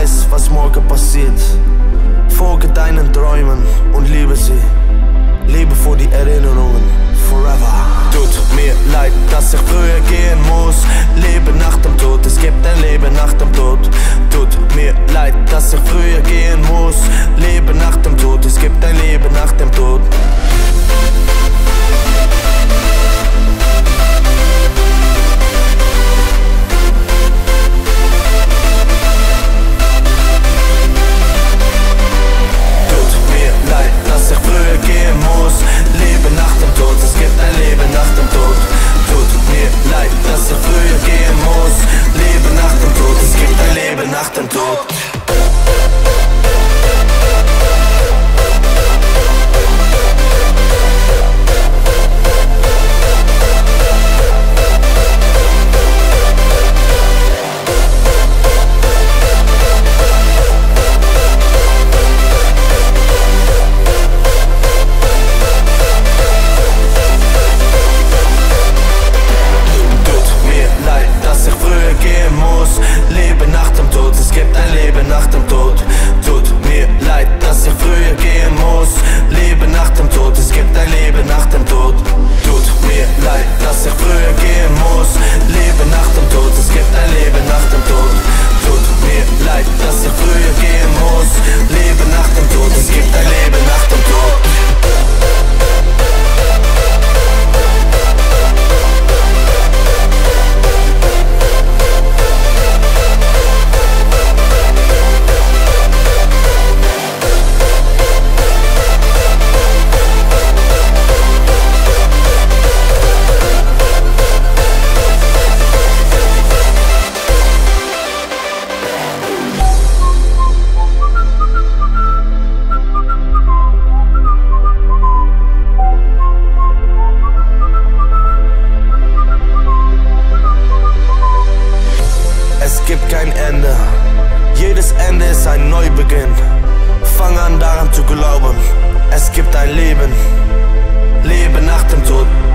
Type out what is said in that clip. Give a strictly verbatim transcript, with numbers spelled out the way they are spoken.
weiß, was morgen passiert. Folge deinen Träumen und liebe sie. Lebe vor die Erinnerungen, forever. Tut mir leid, dass ich früher gehen muss. Lebe nach dem Tod, es gibt ein Leben nach dem Tod. Tut mir leid, dass ich früher gehen muss. Lebe nach dem Tod, es gibt ein Leben nach dem Tod. Dass ich früher gehen muss. Lebe nach dem Tod, es gibt ein Leben nach dem Tod. Tut mir leid, dass ich früher gehen muss. Lebe nach dem Tod, es gibt ein Leben nach dem Tod. Lebe nach dem Tod, es gibt ein Leben nach dem Tod. Tut mir leid, dass ich früher gehen muss. Lebe nach dem Tod, es gibt ein Leben nach dem Tod. Tut mir leid, dass ich früher gehen muss. Lebe nach dem Tod, es gibt ein Leben nach dem Tod. Tut mir leid, dass ich früher gehen muss. Lebe nach dem Tod, es gibt ein Leben nach dem Tod. Es gibt kein Ende, jedes Ende ist ein Neubeginn. Fang an daran zu glauben, es gibt ein Leben. Lebe nach dem Tod.